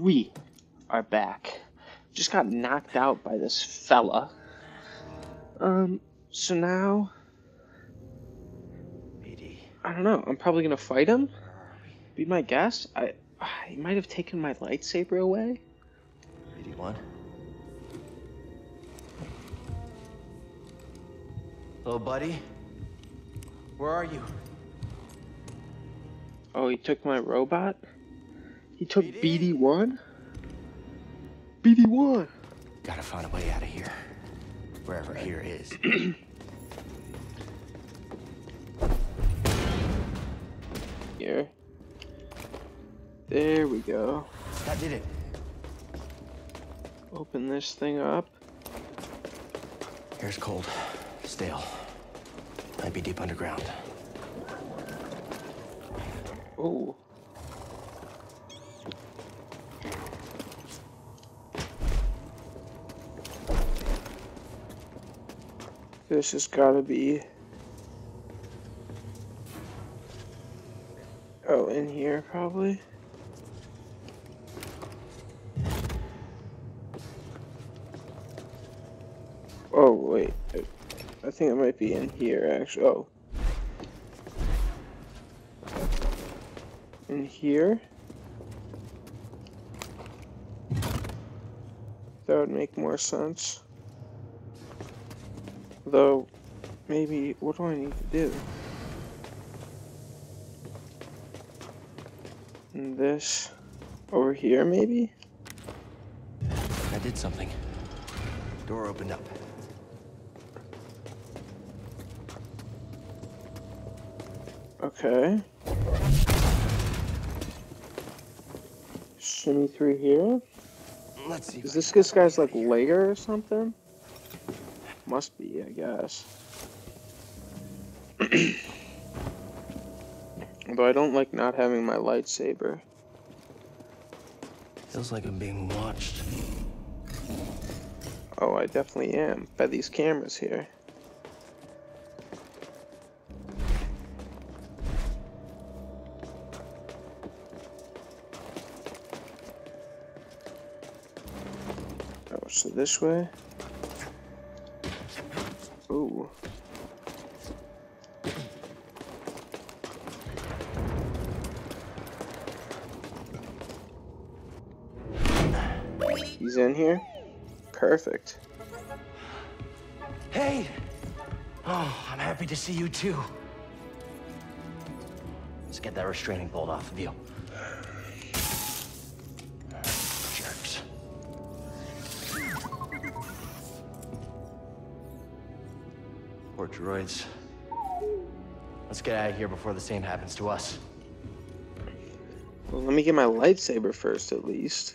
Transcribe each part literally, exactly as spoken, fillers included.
We are back. Just got knocked out by this fella. Um, so now... B D. I don't know. I'm probably gonna fight him? Be my guess? I... He might have taken my lightsaber away? B D one. Hello, buddy. Where are you? Oh, he took my robot? He took B D? B D one? B D one! Gotta find a way out of here. Wherever here is. Here. There we go. That did it. Open this thing up. Air's cold. Stale. Might be deep underground. Oh. This has gotta be... Oh, in here, probably? Oh, wait. I think it might be in here, actually. Oh. In here? That would make more sense. Though, maybe, what do I need to do? And this over here, maybe? I did something. Door opened up. Okay. Shimmy through here? Let's see. Is this this guy's like lair or something? Must be, I guess. Although I don't like not having my lightsaber. Feels like I'm being watched. Oh, I definitely am, by these cameras here. Oh, so this way? Ooh. He's in here? Perfect. Hey! Oh, I'm happy to see you too. Let's get that restraining bolt off of you. Jerks. Poor droids. Let's get out of here before the same happens to us. Well, let me get my lightsaber first, at least.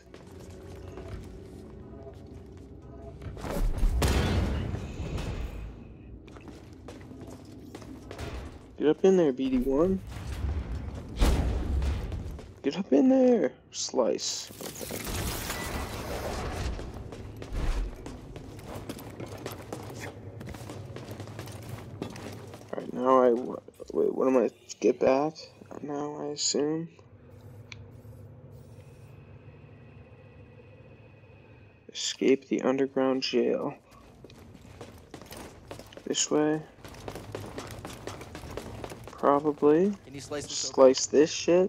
Get up in there, B D one. Get up in there. Slice. Okay. Alright, now I... Wait, what am I... Get back? Now, I assume. Escape the underground jail. This way. Probably. Can you slice this Slice this shit.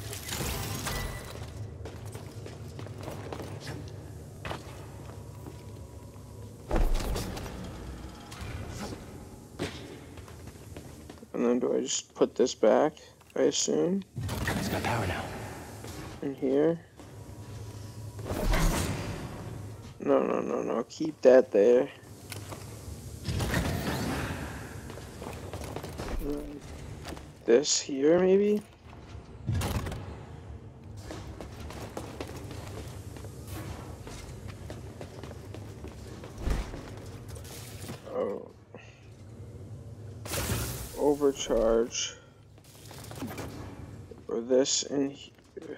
And then do I just put this back, I assume? It's got power now. In here? No, no, no, no. Keep that there. This here, maybe? Oh. Overcharge. Or this in here.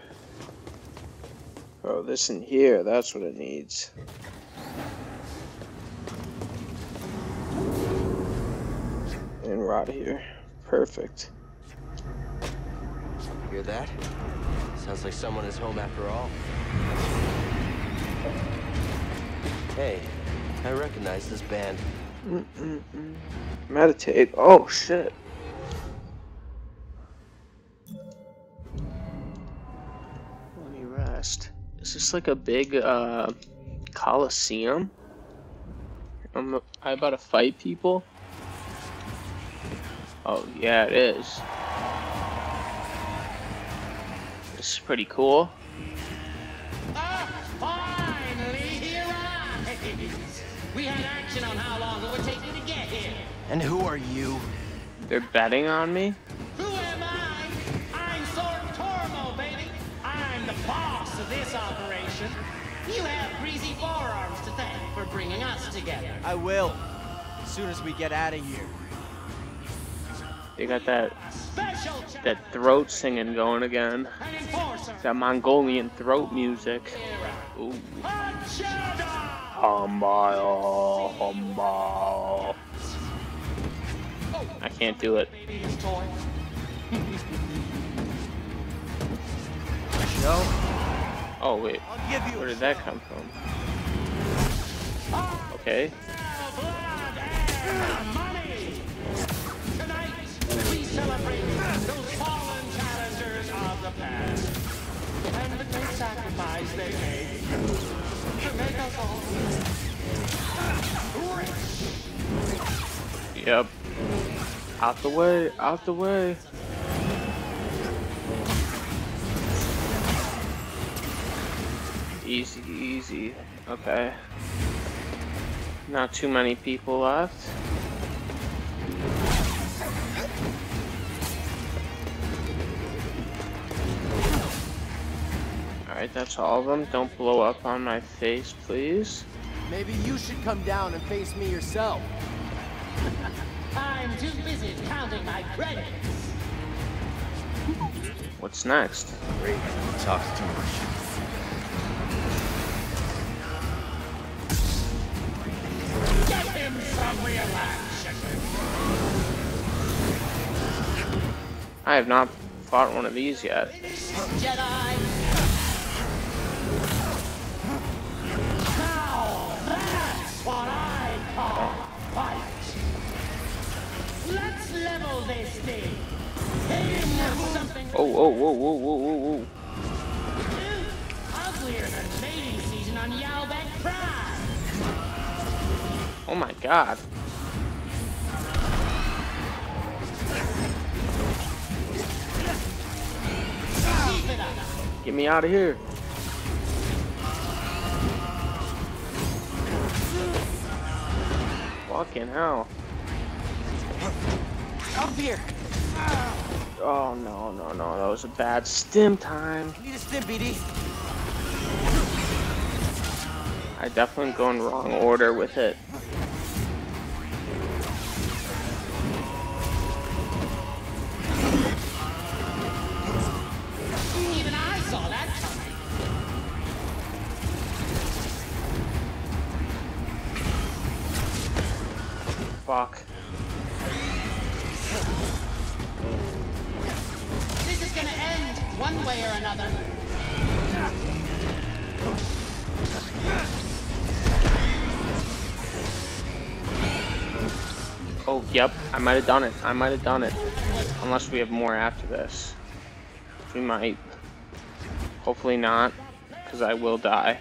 Oh, this in here, that's what it needs. And rot here. Perfect. Hear that? Sounds like someone is home after all. Hey, I recognize this band. Mm-mm-mm. Meditate. Oh, shit. Let me rest. Is this like a big, uh, coliseum? I'm, I about to fight people? Oh, yeah, it is. This is pretty cool. Ah, finally, here rise! We had action on how long it would take you to get here. And who are you? They're betting on me? Who am I? I'm Sword Tormo, baby. I'm the boss of this operation. You have greasy forearms to thank for bringing us together. I will. As soon as we get out of here. They got that Special that throat singing going again. An enforcer. That Mongolian throat music. Ooh. Humble, humble. I can't do it. Joe? Oh wait, I'll give you where did that come from? Okay. Tonight, we celebrate those fallen challengers of the past and the great sacrifice they made to make us all rich. Yep. Out the way, out the way. Easy, easy. Okay. Not too many people left. Alright, that's all of them. Don't blow up on my face, please. Maybe you should come down and face me yourself. I'm too busy counting my credits. What's next? Great. Talks too much. Get him some real action. I have not fought one of these yet. Jedi. Now that's what I call fight. Let's level this thing. Hit him with something Oh, whoa, whoa, whoa, whoa, whoa, whoa. uglier than mating season on Yalbek Prime. Oh my god. Keep it up. Get me out of here. Fucking hell. Up here. Oh no, no, no. That was a bad stim time. Need a stim, B D. I definitely go in wrong order with it. Even I saw that coming. Fuck. This is gonna end one way or another. Oh, yep. I might have done it. I might have done it. Unless we have more after this. We might. Hopefully not. Because I will die.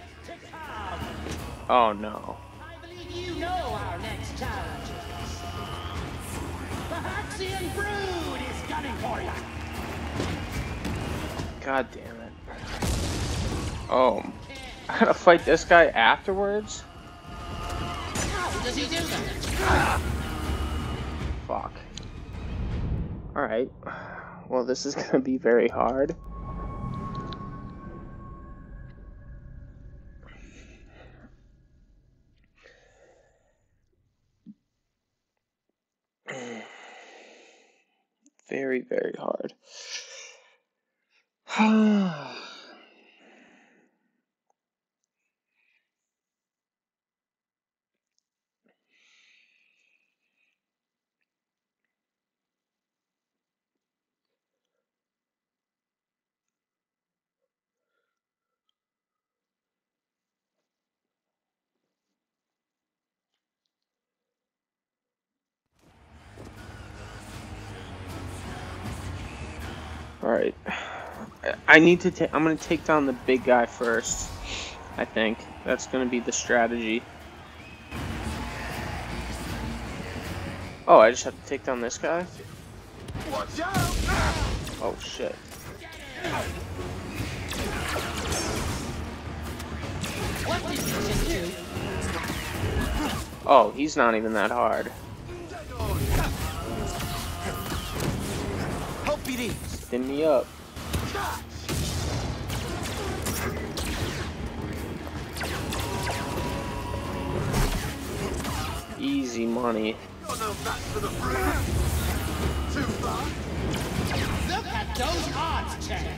Oh no. I believe you know our next challenges. The Haxian Brood is gunning for you. God damn it. Oh. I gotta fight this guy afterwards? How does he do that? Fuck. Alright. Well, this is gonna be very hard. Very, very hard. Alright. I need to take... I'm gonna take down the big guy first. I think. That's gonna be the strategy. Oh, I just have to take down this guy? Watch out! Oh, shit. What did you just do? Oh, he's not even that hard. Help P D! Stim me up. Easy money. Got no match for the brute! Too far! Look at those odds, Chad.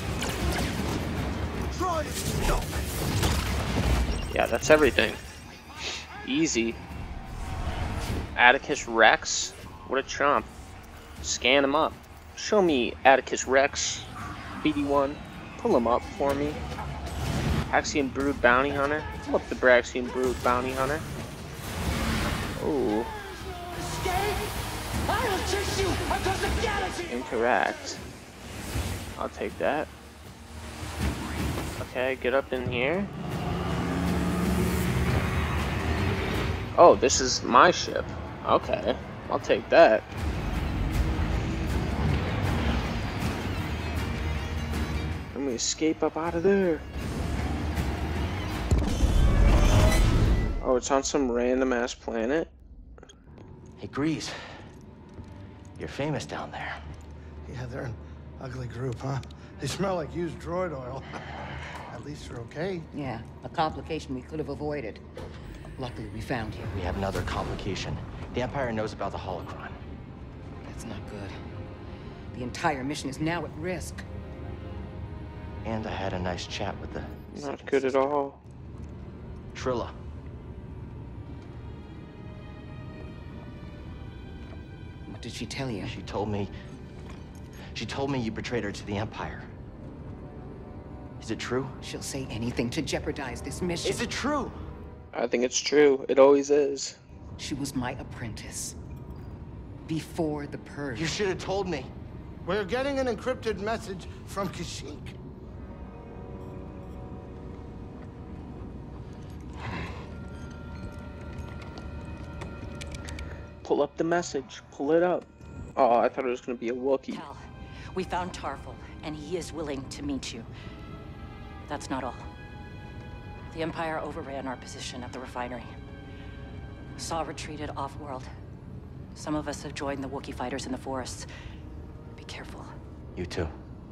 Try and stop it! Yeah, that's everything. Easy. Atticus Rex? What a chump. Scan him up. Show me Atticus Rex. B D one. Pull him up for me. Braxian Brood Bounty Hunter. Pull up the Braxian Brood Bounty Hunter. Ooh. I will chase you across the galaxy. Incorrect. I'll take that. Okay, get up in here. Oh, this is my ship. Okay, I'll take that. Let me escape up out of there. Oh, it's on some random ass planet. Hey, Grease. You're famous down there. Yeah, they're an ugly group, huh? They smell like used droid oil. At least they're okay. Yeah, a complication we could have avoided. Luckily, we found you. We have another complication. The Empire knows about the holocron. That's not good. The entire mission is now at risk. And I had a nice chat with the... Not good at all. Trilla. What did she tell you? She told me... She told me you betrayed her to the Empire. Is it true? She'll say anything to jeopardize this mission. Is it true? I think it's true. It always is. She was my apprentice. Before the Purge. You should have told me. We're getting an encrypted message from Kashyyyk. Pull up the message. Pull it up. Oh, I thought it was going to be a Wookiee. Cal, we found Tarful, and he is willing to meet you. That's not all. The Empire overran our position at the refinery. Saw retreated off-world. Some of us have joined the Wookiee fighters in the forests. Be careful. You too.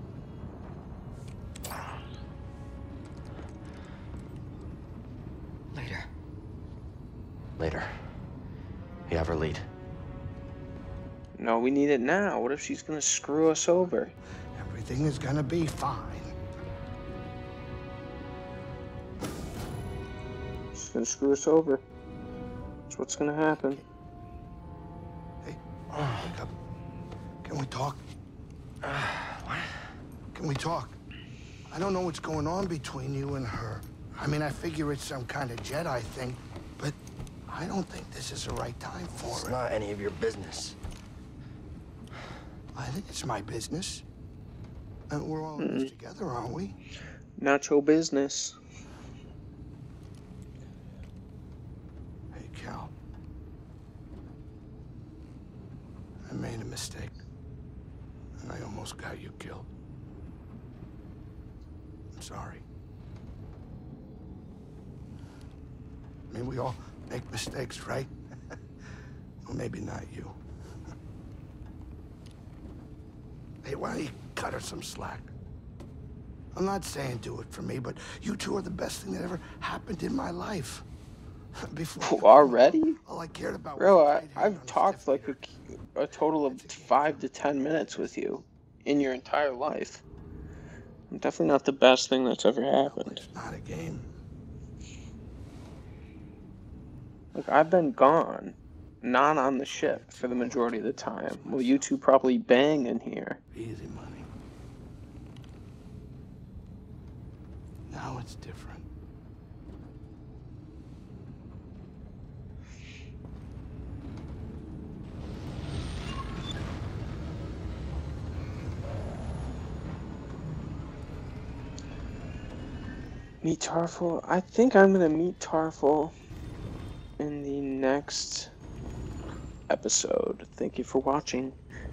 Later. Later. You have her lead. No, we need it now. What if she's gonna screw us over? Everything is gonna be fine. She's gonna screw us over. That's what's gonna happen. Hey, wake up. Can we talk? What? Can we talk? I don't know what's going on between you and her. I mean, I figure it's some kind of Jedi thing, but I don't think this is the right time for It's it. not any of your business. I think it's my business. And we're all in this together, aren't we? Not your business. Hey, Cal. I made a mistake. And I almost got you killed. I'm sorry. I mean, we all make mistakes, right? Well, maybe not you. Hey, why don't you cut her some slack? I'm not saying do it for me, but you two are the best thing that ever happened in my life. Before Already? all I cared about Bro, was I, right here on I've a talked stiff like a, a total of five to ten minutes with you in your entire life. I'm definitely not the best thing that's ever happened. It's not a game. Like, I've been gone, not on the ship for the majority of the time. Well, you two probably bang in here. Easy money. Now it's different. Meet Tarful. I think I'm gonna meet Tarful in the next episode. Thank you for watching.